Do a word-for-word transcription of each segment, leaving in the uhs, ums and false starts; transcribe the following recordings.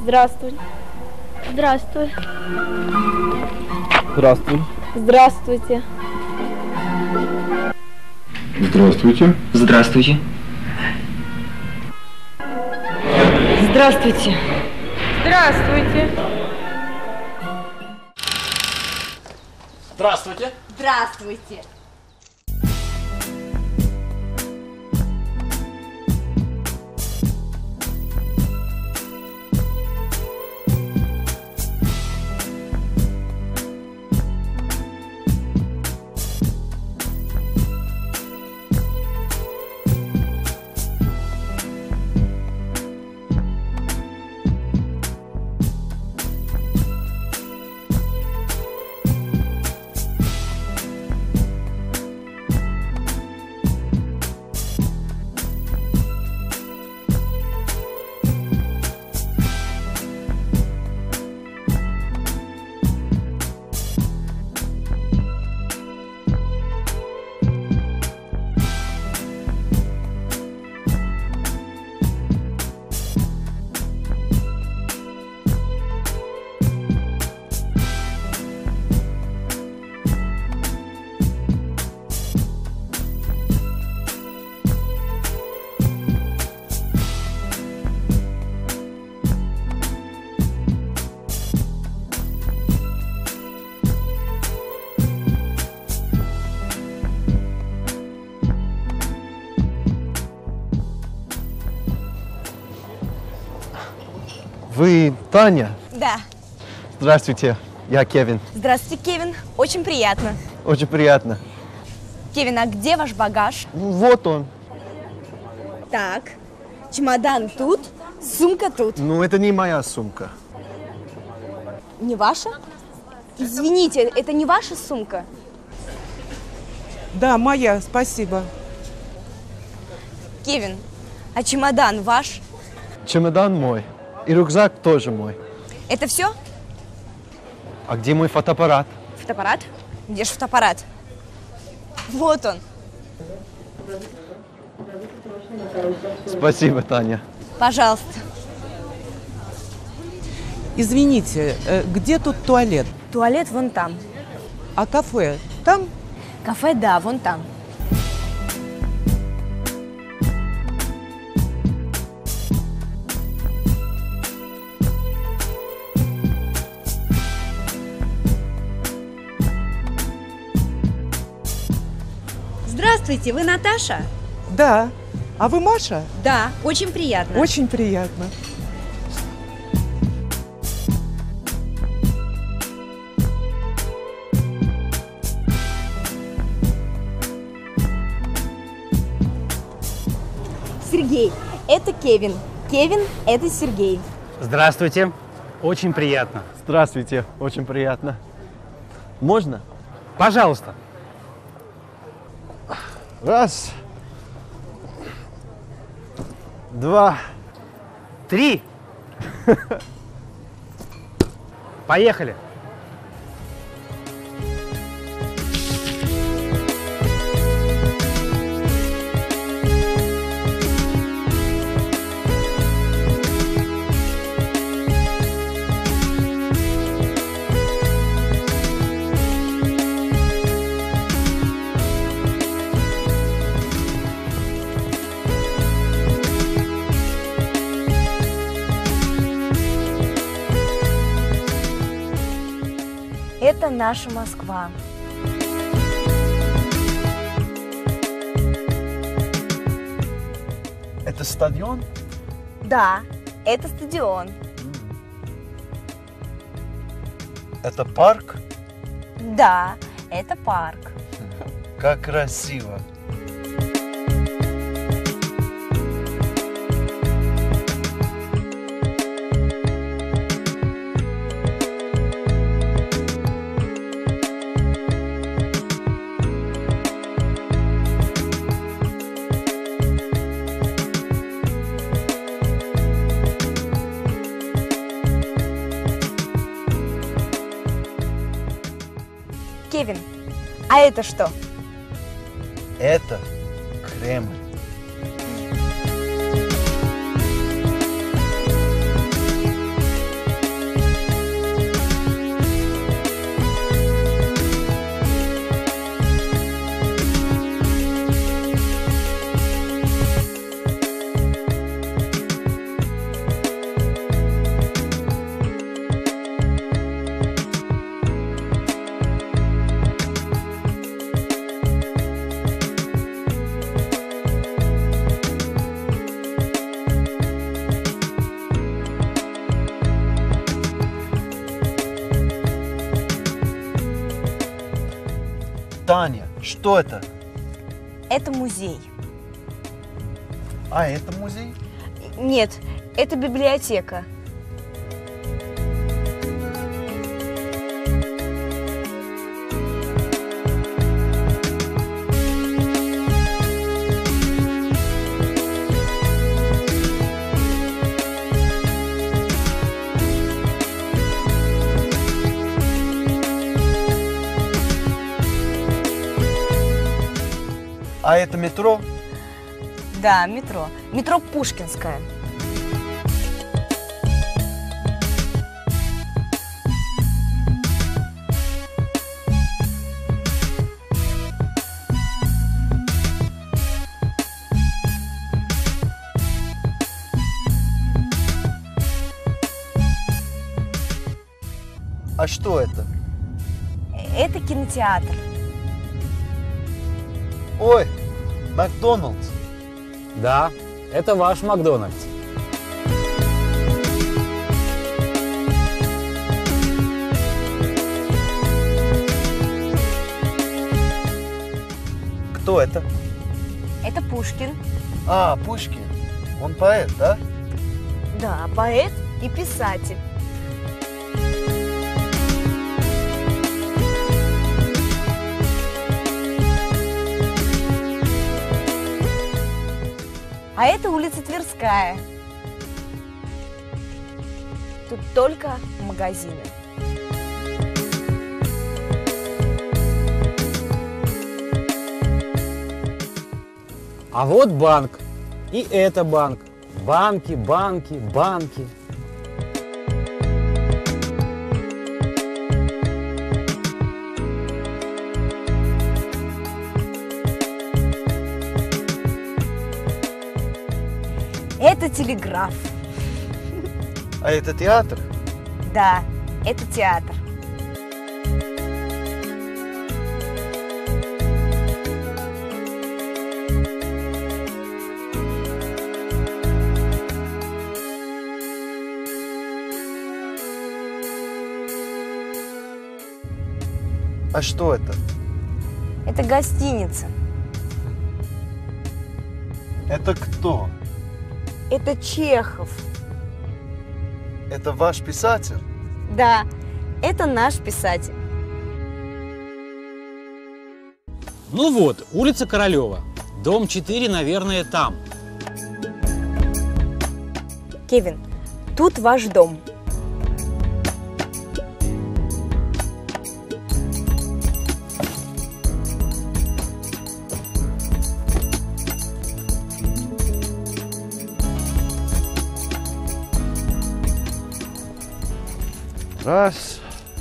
Здравствуй. Здравствуй. Здравствуй. Здравствуйте. Здравствуйте. Здравствуйте. Здравствуйте. Здравствуйте. Здравствуйте. Здравствуйте. Вы Таня? Да. Здравствуйте, я Кевин. Здравствуйте, Кевин. Очень приятно. Очень приятно. Кевин, а где ваш багаж? Ну, вот он. Так, чемодан тут, сумка тут. Ну, это не моя сумка. Не ваша? Извините, это не ваша сумка? Да, моя, спасибо. Кевин, а чемодан ваш? Чемодан мой. И рюкзак тоже мой. Это все? А где мой фотоаппарат? Фотоаппарат? Где же фотоаппарат? Вот он. Спасибо, Таня. Пожалуйста. Извините, э, где тут туалет? Туалет вон там. А кафе там? Кафе, да, вон там. Здравствуйте, вы Наташа? Да. А вы Маша? Да, очень приятно. Очень приятно. Сергей, это Кевин. Кевин, это Сергей. Здравствуйте. Очень приятно. Здравствуйте, очень приятно. Можно? Пожалуйста. Раз. Два. Три. Поехали. Это наша Москва. Это стадион? Да, это стадион. Это парк? Да, это парк. Как красиво. Кевин, а это что? Это Кремль. что это? Это музей. А, это музей? Нет, это библиотека. А это метро? Да, метро. Метро Пушкинская. А что это? Это кинотеатр. Ой, Макдональдс. Да, это ваш Макдональдс. Кто это? Это Пушкин. А, Пушкин. Он поэт, да? Да, поэт и писатель. А это улица Тверская. Тут только магазины. А вот банк. И это банк. Банки, банки, банки. Это телеграф. А это театр? Да, это театр. А что это? Это гостиница. Это кто? Это Чехов. Это ваш писатель? Да, это наш писатель. Ну вот, улица Королева. Дом четыре, наверное, там. Кевин, тут ваш дом. Раз,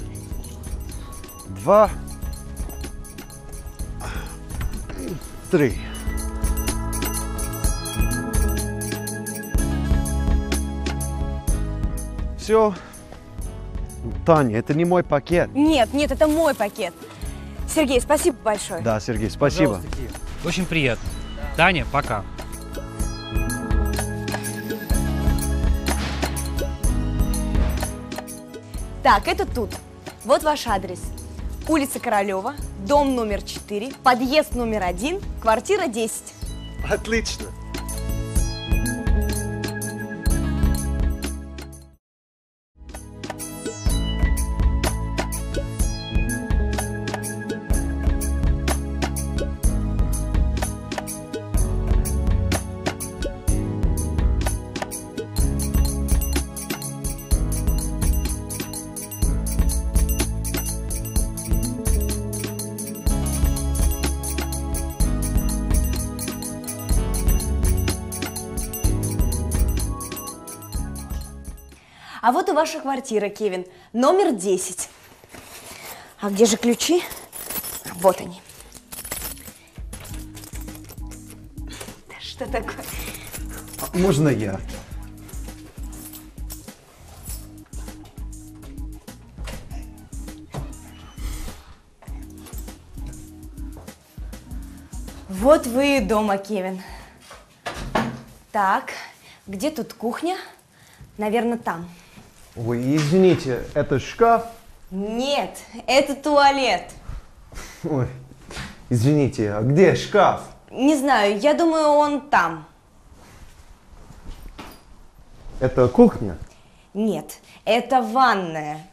два, три. Все. Таня, это не мой пакет. Нет, нет, это мой пакет. Сергей, спасибо большое. Да, Сергей, спасибо. Пожалуйста, Кир. Очень приятно. Таня, пока. Так, это тут. Вот ваш адрес. Улица Королева, дом номер четыре, подъезд номер один, квартира десять. Отлично. А вот и ваша квартира, Кевин, номер десять. А где же ключи? Вот они. Да что такое? Можно я? Вот вы и дома, Кевин. Так, где тут кухня? Наверное, там. Ой, извините, это шкаф? Нет, это туалет. Ой, Извините, а где шкаф? Не знаю, я думаю, он там. Это кухня? Нет, это ванная.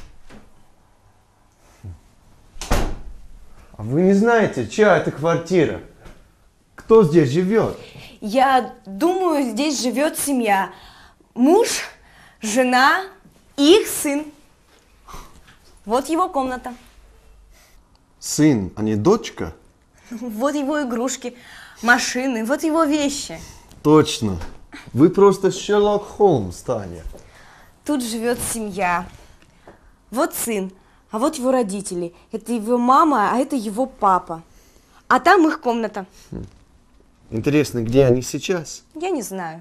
А вы не знаете, чья это квартира? Кто здесь живет? Я думаю, здесь живет семья. Муж, жена и их сын. Вот его комната. Сын, а не дочка? Вот его игрушки, машины, вот его вещи. Точно. Вы просто Шерлок Холмс, Таня. Тут живет семья. Вот сын, а вот его родители. Это его мама, а это его папа. А там их комната. Интересно, где они сейчас? Я не знаю.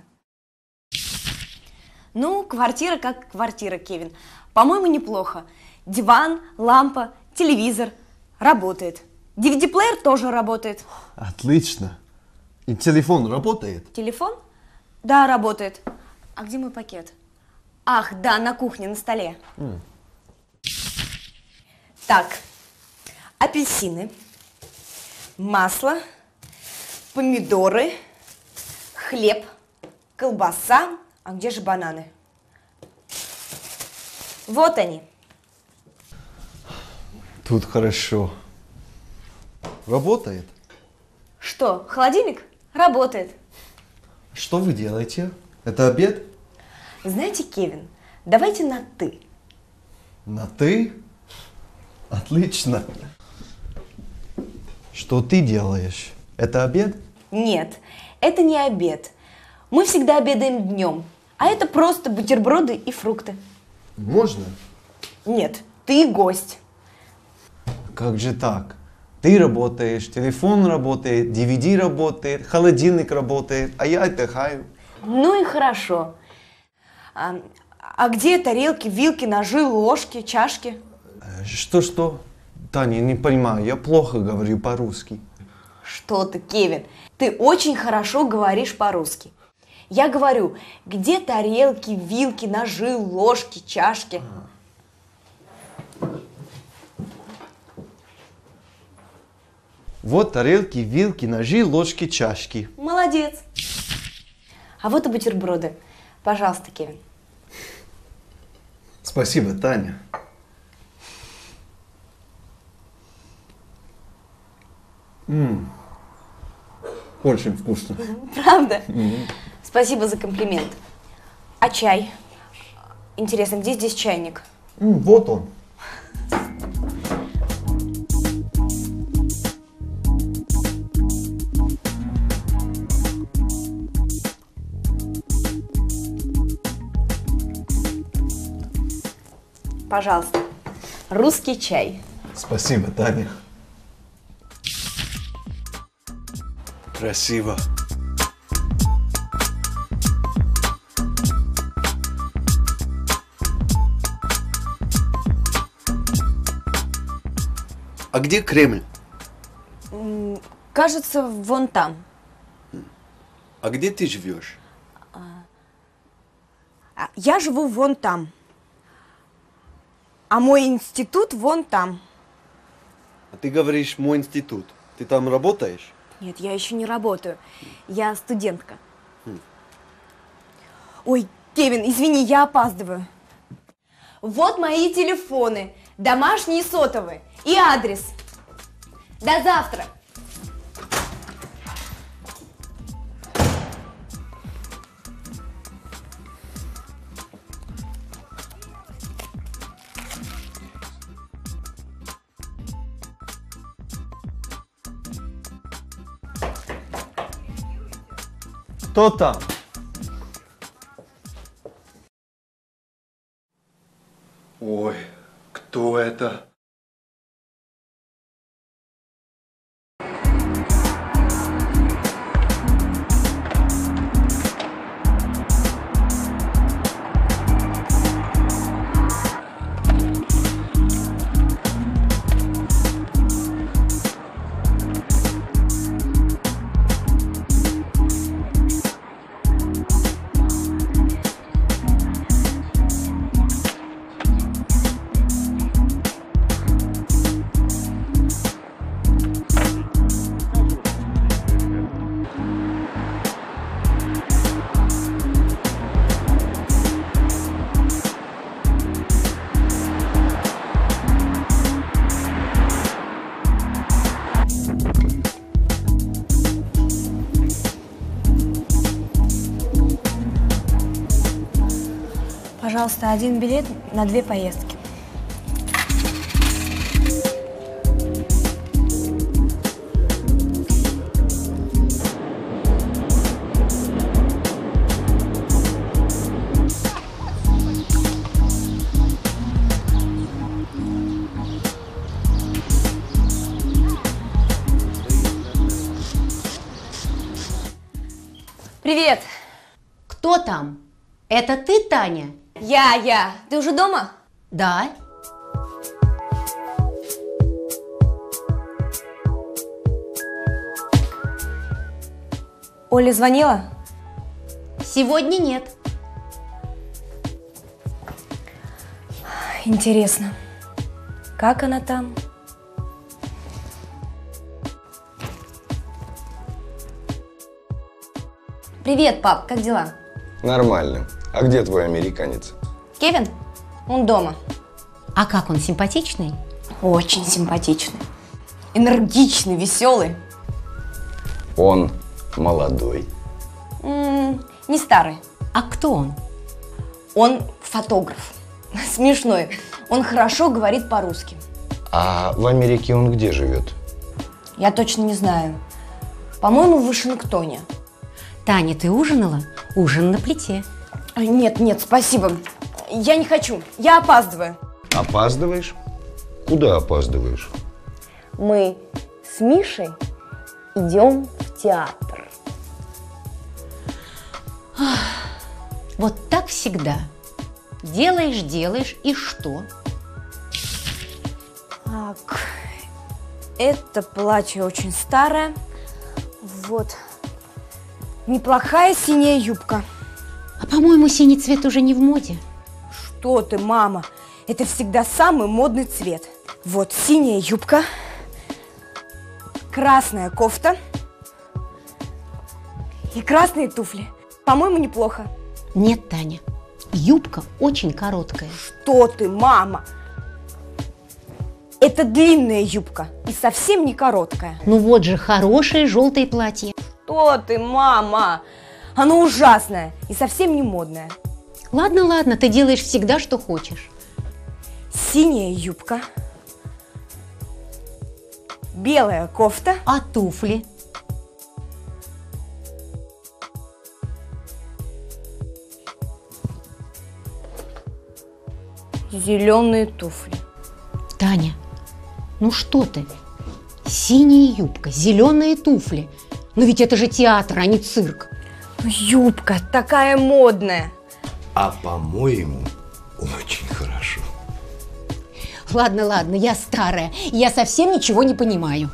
Ну, квартира как квартира, Кевин. По-моему, неплохо. Диван, лампа, телевизор. Работает. ди ви ди-плеер тоже работает. Отлично. И телефон работает? Телефон? Да, работает. А где мой пакет? Ах, да, на кухне, на столе. Mm. Так, апельсины, масло, помидоры, хлеб, колбаса. А где же бананы? Вот они. Тут хорошо. Работает? Что, холодильник? Работает. Что вы делаете? Это обед? Знаете, Кевин, давайте на «ты». На «ты»? Отлично. Что ты делаешь? Это обед? Нет, это не обед. Мы всегда обедаем днем, а это просто бутерброды и фрукты. Можно? Нет, ты гость. Как же так? Ты работаешь, телефон работает, ди ви ди работает, холодильник работает, а я отдыхаю. Ну и хорошо. А, а где тарелки, вилки, ножи, ложки, чашки? Что-что? Таня, не понимаю, я плохо говорю по-русски. Что ты, Кевин, ты очень хорошо говоришь по-русски. Я говорю, где тарелки, вилки, ножи, ложки, чашки? Вот тарелки, вилки, ножи, ложки, чашки. Молодец. А вот и бутерброды. Пожалуйста, Кевин. Спасибо, Таня. М-м. Очень вкусно. Правда? Mm-hmm. Спасибо за комплимент. А чай? Интересно, где здесь чайник? Mm, вот он. Пожалуйста. Русский чай. Спасибо, Таня. Красиво. А где Кремль? Кажется, вон там. А где ты живешь? Я живу вон там. А мой институт вон там. А ты говоришь, мой институт. Ты там работаешь? Нет, я еще не работаю. Я студентка. Хм. Ой, Кевин, извини, я опаздываю. Вот мои телефоны, домашние и сотовые, и адрес. До завтра. Кто там? Ой, кто это? пожалуйста, один билет на две поездки. Привет! Кто там? Это ты, Таня? Я, я. Ты уже дома? Да. Оля звонила? Сегодня нет. Интересно, как она там? Привет, пап, как дела? Нормально. А где твой американец? Кевин? Он дома. А как он, симпатичный? Очень симпатичный. Энергичный, веселый. Он молодой. М-м, не старый. А кто он? Он фотограф. Смешной. Он хорошо говорит по-русски. А в Америке он где живет? Я точно не знаю. По-моему, в Вашингтоне. Таня, ты ужинала? Ужин на плите. Нет, нет, спасибо. Я не хочу. Я опаздываю. Опаздываешь? Куда опаздываешь? Мы с Мишей идем в театр. Вот так всегда. Делаешь, делаешь, и что? Так, это платье очень старое. Вот. Неплохая синяя юбка. А по-моему, синий цвет уже не в моде. Что ты, мама? Это всегда самый модный цвет. Вот синяя юбка, красная кофта и красные туфли. По-моему, неплохо. Нет, Таня, юбка очень короткая. Что ты, мама? Это длинная юбка и совсем не короткая. Ну вот же, хорошее желтое платье. Что ты, мама? Оно ужасное и совсем не модное. Ладно, ладно, ты делаешь всегда, что хочешь. Синяя юбка, белая кофта. А туфли? Зеленые туфли. Таня, ну что ты? Синяя юбка, зеленые туфли. Но ведь это же театр, а не цирк. Ну, юбка такая модная. А по-моему, очень хорошо. Ладно, ладно, я старая, я совсем ничего не понимаю.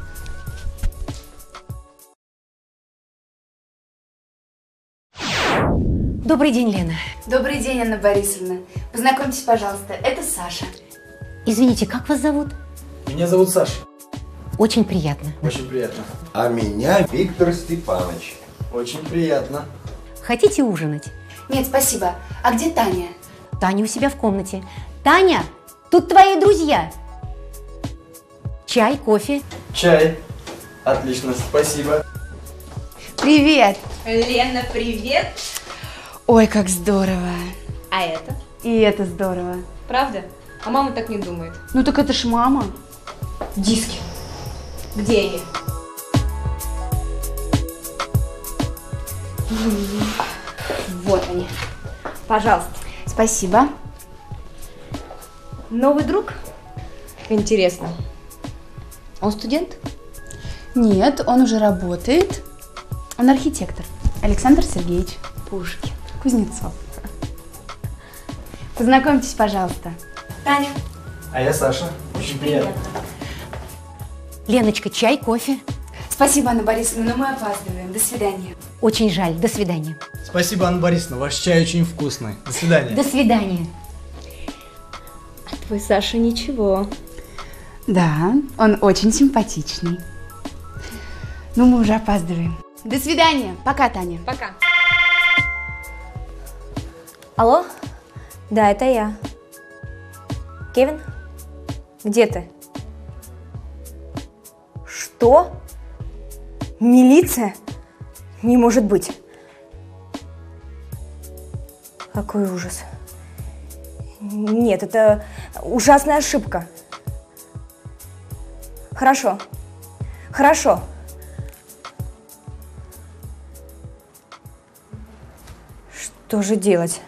Добрый день, Лена. Добрый день, Анна Борисовна. Познакомьтесь, пожалуйста, это Саша. Извините, как вас зовут? Меня зовут Саша. Очень приятно. Очень приятно. А меня Виктор Степанович. Очень приятно. Хотите ужинать? Нет, спасибо. А где Таня? Таня у себя в комнате. Таня, тут твои друзья. Чай, кофе. Чай. Отлично, спасибо. Привет. Лена, привет. Ой, как здорово. А это? И это здорово. Правда? А мама так не думает. Ну так это ж мама. Диски. Где они? Вот они. Пожалуйста. Спасибо. Новый друг? Интересно. Он студент? Нет, он уже работает. Он архитектор. Александр Сергеевич Пушкин. Кузнецов. Познакомьтесь, пожалуйста. Таня. А я Саша. Очень приятно. Леночка, чай, кофе. Спасибо, Анна Борисовна, но мы опаздываем. До свидания. Очень жаль. До свидания. Спасибо, Анна Борисовна. Ваш чай очень вкусный. До свидания. До свидания. Твой Саша ничего. Да, он очень симпатичный. Ну, мы уже опаздываем. До свидания. Пока, Таня. Пока. Алло? Да, это я. Кевин? Где ты? Что? Милиция? Не может быть. Какой ужас. Нет, это ужасная ошибка. Хорошо. Хорошо. Что же делать?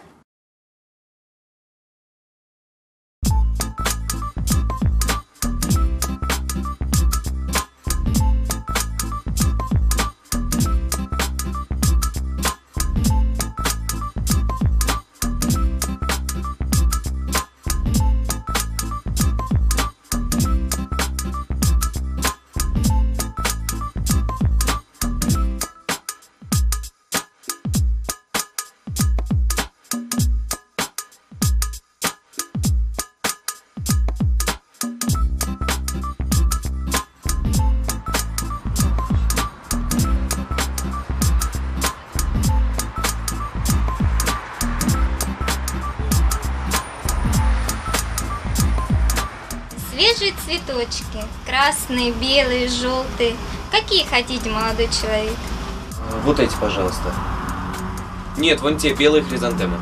Свежие цветочки. Красные, белые, желтые. Какие хотите, молодой человек? Вот эти, пожалуйста. Нет, вон те белые хризантемы.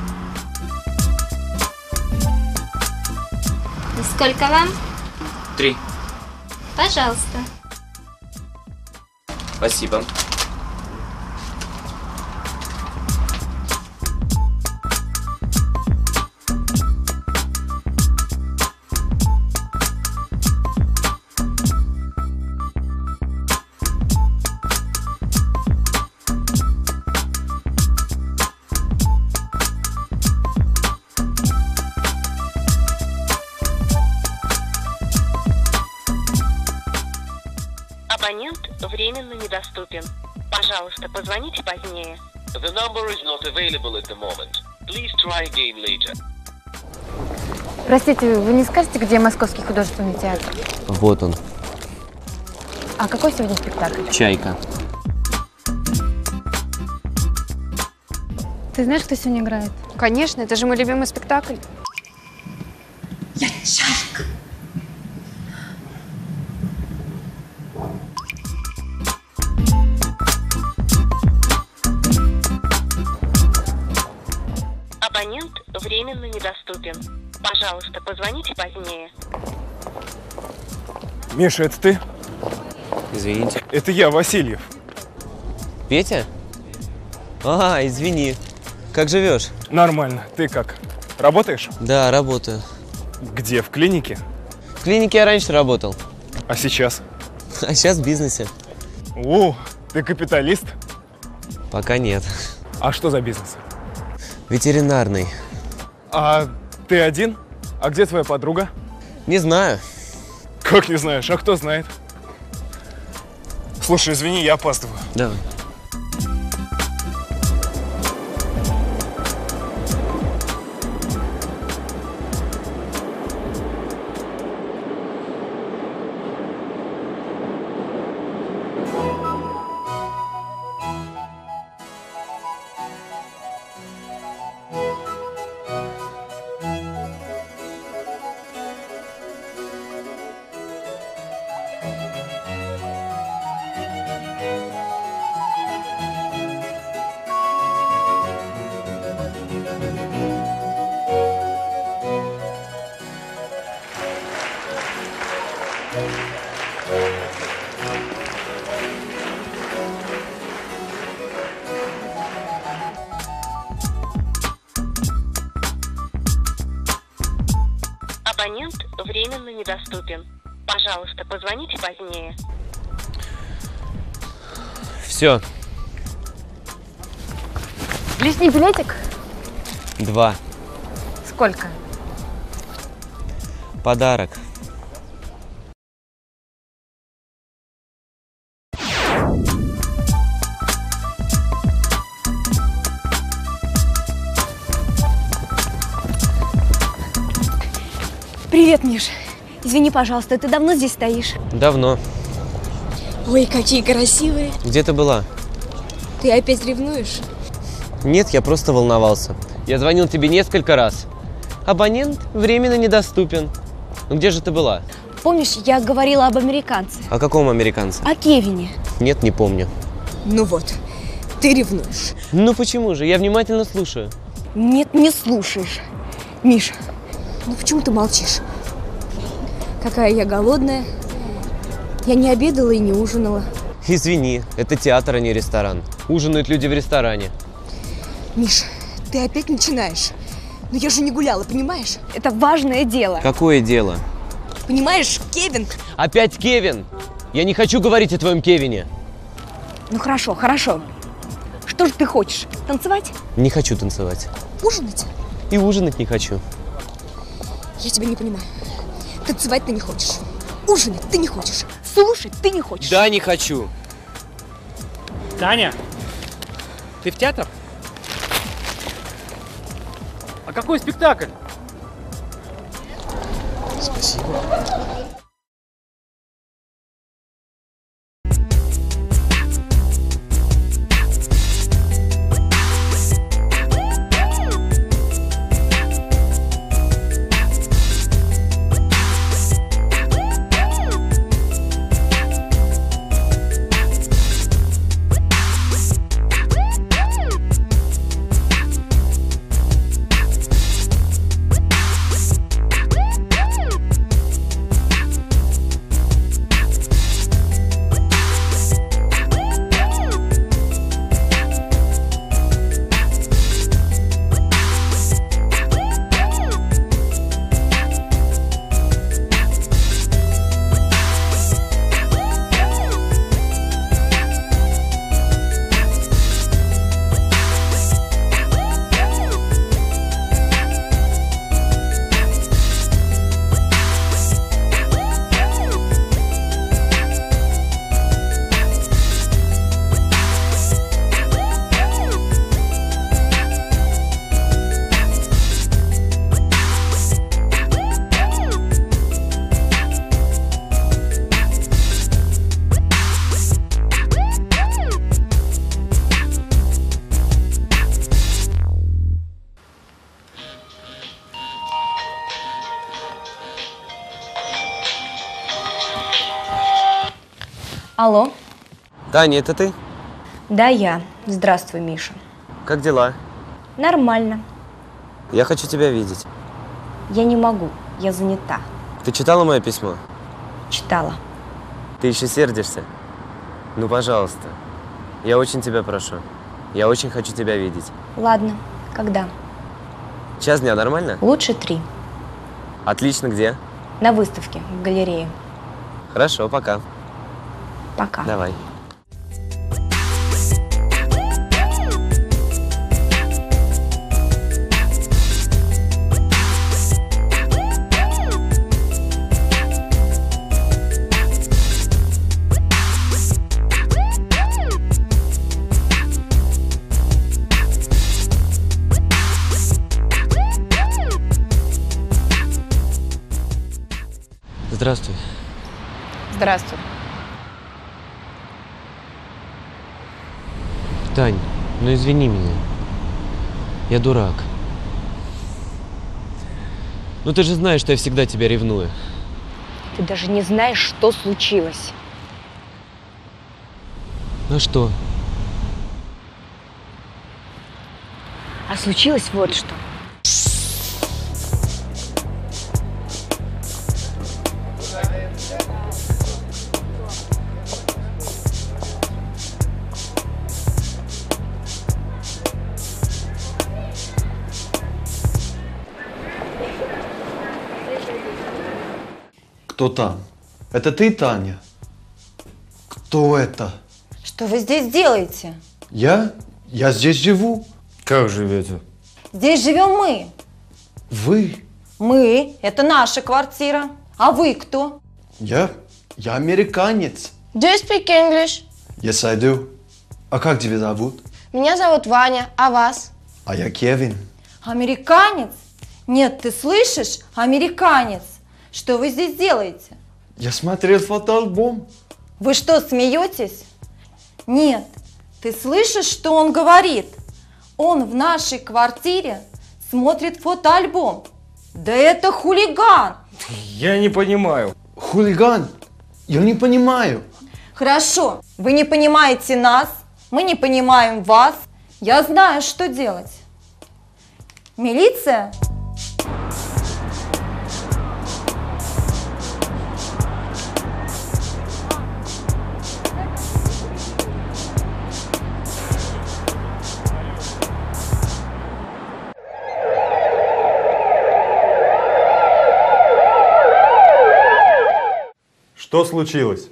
И сколько вам? Три. Пожалуйста. Спасибо. Абонент временно недоступен. Пожалуйста, позвоните позднее. The number is not available at the moment. Please try again later. Простите, вы не скажете, где Московский художественный театр? Вот он. А какой сегодня спектакль? Чайка. Ты знаешь, кто сегодня играет? Конечно, это же мой любимый спектакль. Я чайка. Абонент временно недоступен. Пожалуйста, позвоните позднее. Миша, это ты? Извините. Это я, Васильев. Петя? А, извини. Как живешь? Нормально. Ты как? Работаешь? Да, работаю. Где? В клинике? В клинике я раньше работал. А сейчас? А сейчас в бизнесе. О, ты капиталист? Пока нет. А что за бизнес? Ветеринарный. А ты один? А где твоя подруга? Не знаю. Как не знаешь? А кто знает? Слушай, извини, я опаздываю. Давай. Абонент временно недоступен. Пожалуйста, позвоните позднее. Все. Лишний билетик? Два. Сколько? Подарок. Привет, Миш. Извини, пожалуйста, ты давно здесь стоишь? Давно. Ой, какие красивые. Где ты была? Ты опять ревнуешь? Нет, я просто волновался. Я звонил тебе несколько раз. Абонент временно недоступен. Ну где же ты была? Помнишь, я говорила об американце? О каком американце? О Кевине. Нет, не помню. Ну вот, ты ревнуешь. Ну почему же? Я внимательно слушаю. Нет, не слушаешь. Миш, Ну почему ты молчишь? Какая я голодная. Я не обедала и не ужинала. Извини, это театр, а не ресторан. Ужинают люди в ресторане. Миш, ты опять начинаешь. Но я же не гуляла, понимаешь? Это важное дело. Какое дело? Понимаешь, Кевин... Опять Кевин? Я не хочу говорить о твоем Кевине. Ну хорошо, хорошо. Что же ты хочешь? Танцевать? Не хочу танцевать. Ужинать? И ужинать не хочу. Я тебя не понимаю. Танцевать ты не хочешь. Ужинать ты не хочешь. Слушать ты не хочешь. Да, не хочу. Таня, ты в театр? А какой спектакль? Спасибо. Алло. Таня, это ты? Да, я. Здравствуй, Миша. Как дела? Нормально. Я хочу тебя видеть. Я не могу. Я занята. Ты читала мое письмо? Читала. Ты еще сердишься? Ну, пожалуйста. Я очень тебя прошу. Я очень хочу тебя видеть. Ладно. Когда? Час дня нормально? Лучше три. Отлично, где? На выставке, в галерее. Хорошо, пока. Пока. Давай. Здравствуй. Здравствуй. Тань, ну извини меня. Я дурак. Ну ты же знаешь, что я всегда тебя ревную. Ты даже не знаешь, что случилось. А что? А случилось вот что. Кто там? Это ты, Таня? Кто это? Что вы здесь делаете? Я? Я здесь живу. Как живете? Здесь живем мы. Вы? Мы – это наша квартира. А вы кто? Я? Я американец. Do you speak English? Yes, I do. А как тебя зовут? Меня зовут Ваня, а вас? А я Кевин. Американец? Нет, ты слышишь? Американец. Что вы здесь делаете? Я смотрел фотоальбом. Вы что, смеетесь? Нет. Ты слышишь, что он говорит? Он в нашей квартире смотрит фотоальбом. Да это хулиган. Я не понимаю. Хулиган? Я не понимаю. Хорошо. Вы не понимаете нас, мы не понимаем вас. Я знаю, что делать. Милиция? Что случилось?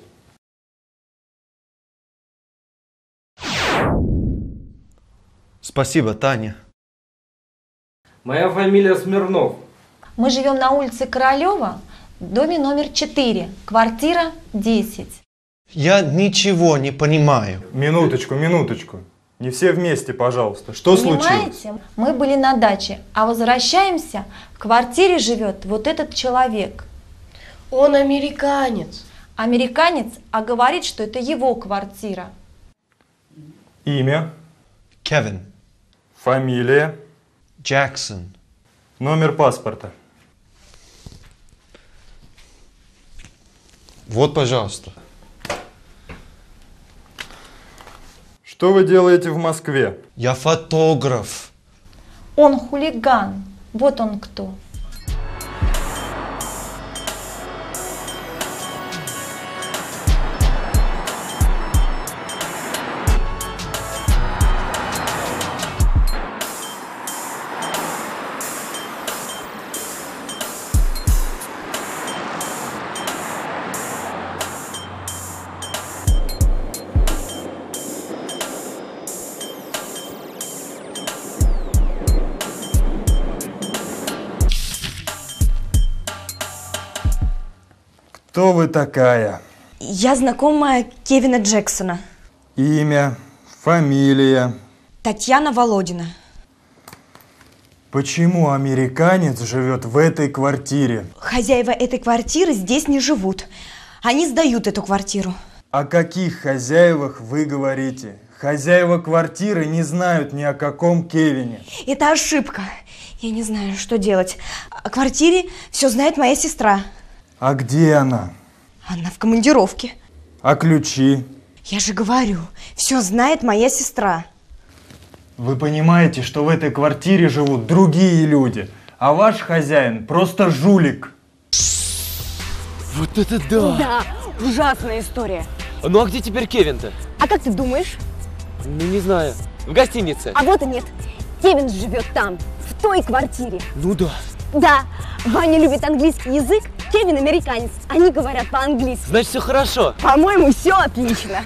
Спасибо, Таня. Моя фамилия Смирнов. Мы живем на улице Королева, в доме номер четыре, квартира десять. Я ничего не понимаю. Минуточку, минуточку. Не все вместе, пожалуйста. Что случилось? Понимаете, мы были на даче, а возвращаемся, в квартире живет вот этот человек. Он американец. Американец, а говорит, что это его квартира. Имя? Кевин. Фамилия? Джексон. Номер паспорта? Вот, пожалуйста. Что вы делаете в Москве? Я фотограф. Он хулиган. Вот он кто. Кто вы такая? Я знакомая Кевина Джексона. Имя, фамилия? Татьяна Володина. Почему американец живет в этой квартире? Хозяева этой квартиры здесь не живут. Они сдают эту квартиру. О каких хозяевах вы говорите? Хозяева квартиры не знают ни о каком Кевине. Это ошибка. Я не знаю, что делать. О квартире все знает моя сестра. А где она? Она в командировке. А ключи? Я же говорю, все знает моя сестра. Вы понимаете, что в этой квартире живут другие люди, а ваш хозяин просто жулик. Вот это да! Да, ужасная история. Ну а где теперь Кевин-то? А как ты думаешь? Ну не знаю. В гостинице. А вот и нет. Кевин живет там, в той квартире. Ну да. Да, Ваня любит английский язык, Кевин американец. Они говорят по-английски. Значит, все хорошо. По-моему, все отлично.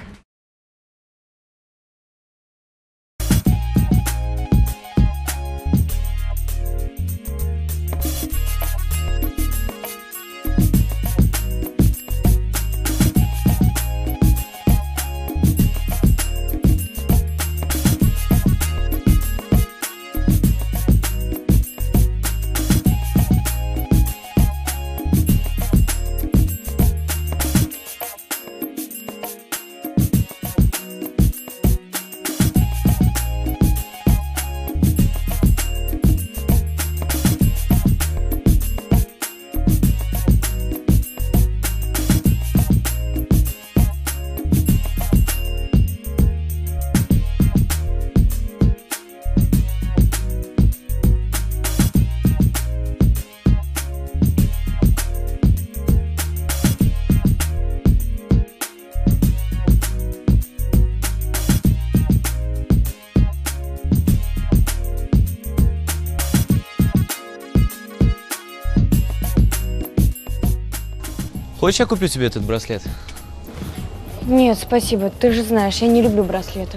Хочешь, я куплю тебе этот браслет? Нет, спасибо. Ты же знаешь, я не люблю браслеты.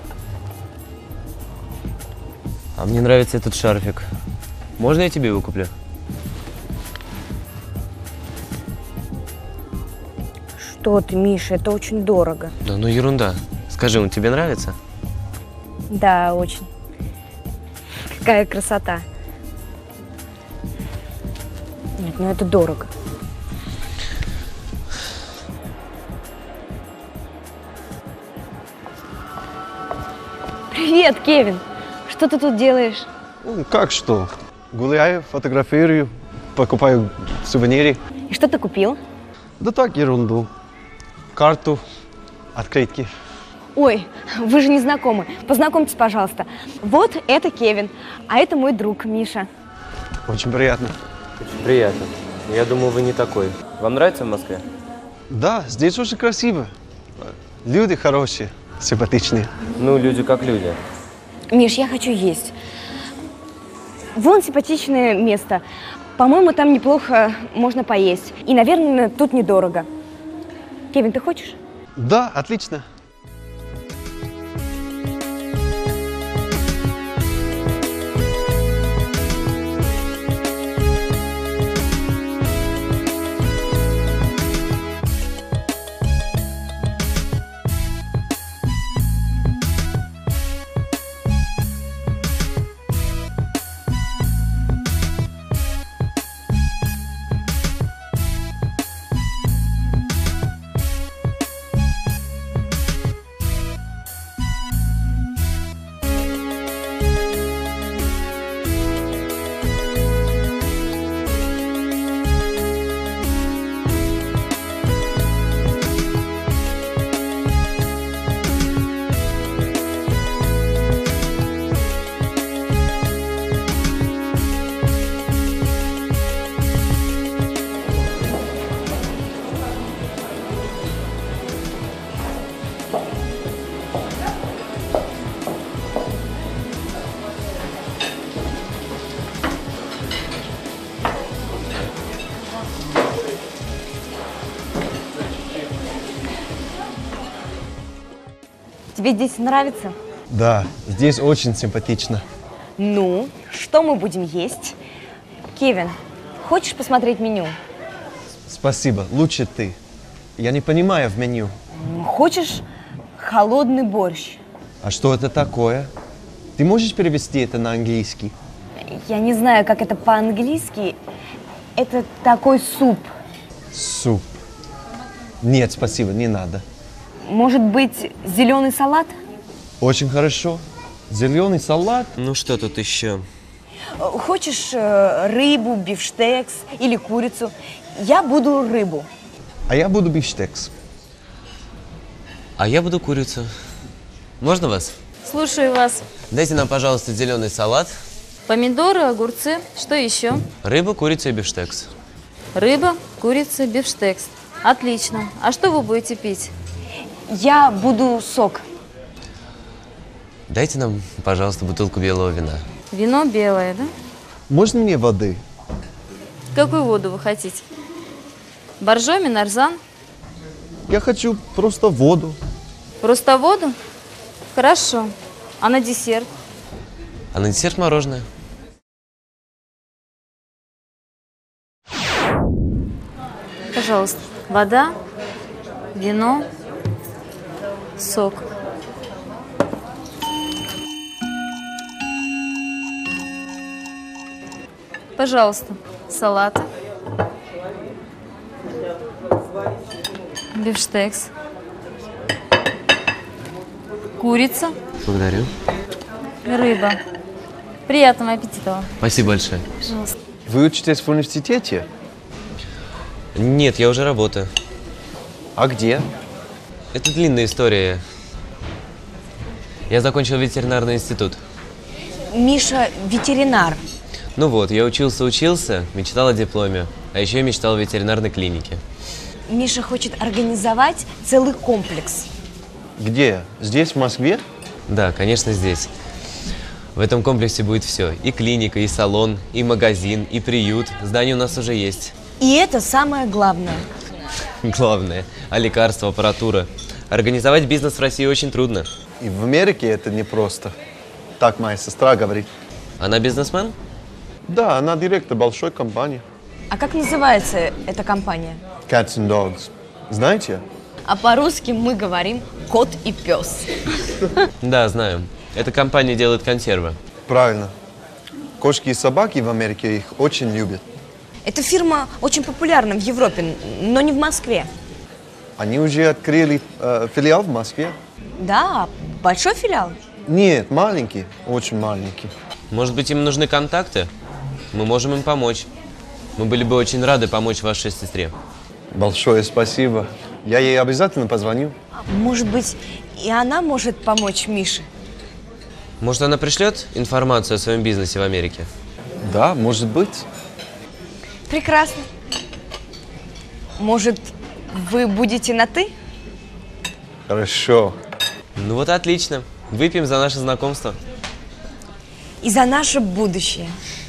А мне нравится этот шарфик. Можно я тебе его куплю? Что ты, Миша, это очень дорого. Да ну ерунда. Скажи, он тебе нравится? Да, очень. Какая красота. Нет, ну это дорого. Привет, Кевин. Что ты тут делаешь? Ну, как что? Гуляю, фотографирую, покупаю сувениры. И что ты купил? Да так, ерунду. Карту, открытки. Ой, вы же не знакомы. Познакомьтесь, пожалуйста. Вот это Кевин, а это мой друг Миша. Очень приятно. Очень приятно. Я думал, вы не такой. Вам нравится в Москве? Да, здесь очень красиво. Люди хорошие, симпатичные. Ну, люди как люди. Миш, я хочу есть. Вон симпатичное место. По-моему, там неплохо можно поесть. И, наверное, тут недорого. Кевин, ты хочешь? Да, отлично. Тебе здесь нравится? Да, здесь очень симпатично. Ну, что мы будем есть? Кевин, хочешь посмотреть меню? Спасибо, лучше ты. Я не понимаю в меню. Хочешь холодный борщ? А что это такое? Ты можешь перевести это на английский? Я не знаю, как это по-английски. Это такой суп. Суп. Нет, спасибо, не надо. Может быть, зеленый салат? Очень хорошо. Зеленый салат. Ну что тут еще? Хочешь э, рыбу, бифштекс или курицу? Я буду рыбу. А я буду бифштекс. А я буду курицу. Можно вас? Слушаю вас. Дайте нам, пожалуйста, зеленый салат. Помидоры, огурцы. Что еще? Рыба, курица и бифштекс. Рыба, курица, бифштекс. Отлично. А что вы будете пить? Я буду сок. Дайте нам, пожалуйста, бутылку белого вина. Вино белое, да? Можно мне воды? Какую воду вы хотите? Боржоми, нарзан? Я хочу просто воду. Просто воду? Хорошо. А на десерт? А на десерт мороженое. Пожалуйста. Вода, вино, сок. Пожалуйста, салат, бифштекс, курица, Благодарю. рыба. Приятного аппетита вам. Спасибо большое. Пожалуйста. Вы учитесь в университете? Нет, я уже работаю. А где? Это длинная история. Я закончил ветеринарный институт. Миша ветеринар. Ну вот, я учился-учился, мечтал о дипломе, а еще я мечтал о ветеринарной клинике. Миша хочет организовать целый комплекс. Где? Здесь, в Москве? Да, конечно, здесь. В этом комплексе будет все. И клиника, и салон, и магазин, и приют. Здание у нас уже есть. И это самое главное. Главное. А лекарства, аппаратура. Организовать бизнес в России очень трудно. И в Америке это непросто. Так моя сестра говорит. Она бизнесмен? Да, она директор большой компании. А как называется эта компания? Cats and Dogs. Знаете? А по-русски мы говорим кот и пес. Да, знаю. Эта компания делает консервы. Правильно. Кошки и собаки в Америке их очень любят. Эта фирма очень популярна в Европе, но не в Москве. Они уже открыли э, филиал в Москве? Да, большой филиал. Нет, маленький, очень маленький. Может быть, им нужны контакты? Мы можем им помочь. Мы были бы очень рады помочь вашей сестре. Большое спасибо. Я ей обязательно позвоню. Может быть, и она может помочь Мише? Может, она пришлет информацию о своем бизнесе в Америке? Да, может быть. Прекрасно. Может, вы будете на «ты»? Хорошо. Ну вот отлично. Выпьем за наше знакомство. И за наше будущее.